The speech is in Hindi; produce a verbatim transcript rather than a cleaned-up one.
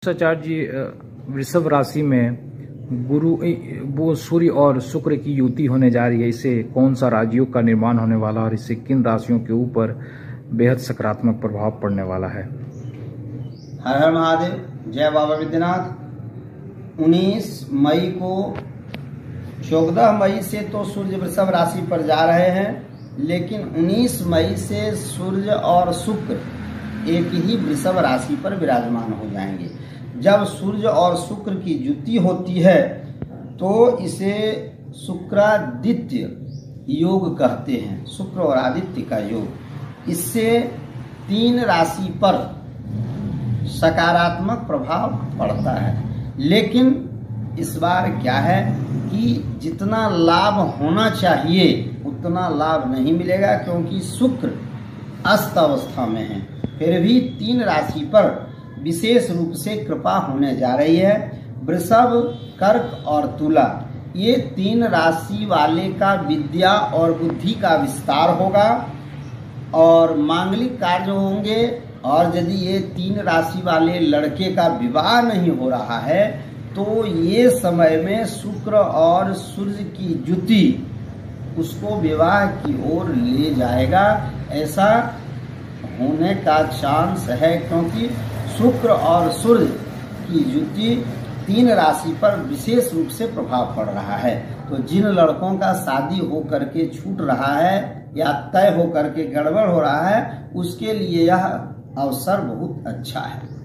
आचार्य जी, वृषभ राशि में गुरु वो सूर्य और शुक्र की युति होने जा रही है, इससे कौन सा राजयोग का निर्माण होने वाला है और इससे किन राशियों के ऊपर बेहद सकारात्मक प्रभाव पड़ने वाला है? हर हर महादेव, जय बाबा विद्यनाथ। उन्नीस मई को चौदह मई से तो सूर्य वृषभ राशि पर जा रहे हैं, लेकिन उन्नीस मई से सूर्य और शुक्र एक ही वृषभ राशि पर विराजमान हो जाएंगे। जब सूर्य और शुक्र की युति होती है तो इसे शुक्रादित्य योग कहते हैं, शुक्र और आदित्य का योग। इससे तीन राशि पर सकारात्मक प्रभाव पड़ता है, लेकिन इस बार क्या है कि जितना लाभ होना चाहिए उतना लाभ नहीं मिलेगा, क्योंकि शुक्र अस्त अवस्था में है। फिर भी तीन राशि पर विशेष रूप से कृपा होने जा रही है। वृषभ, कर्क और तुला, ये तीन राशि वाले का विद्या और बुद्धि का विस्तार होगा और मांगलिक कार्य होंगे। और यदि ये तीन राशि वाले लड़के का विवाह नहीं हो रहा है तो ये समय में शुक्र और सूर्य की युति उसको विवाह की ओर ले जाएगा। ऐसा होने का चांस है, क्योंकि शुक्र और सूर्य की युति तीन राशि पर विशेष रूप से प्रभाव पड़ रहा है। तो जिन लड़कों का शादी हो करके छूट रहा है या तय हो करके गड़बड़ हो रहा है, उसके लिए यह अवसर बहुत अच्छा है।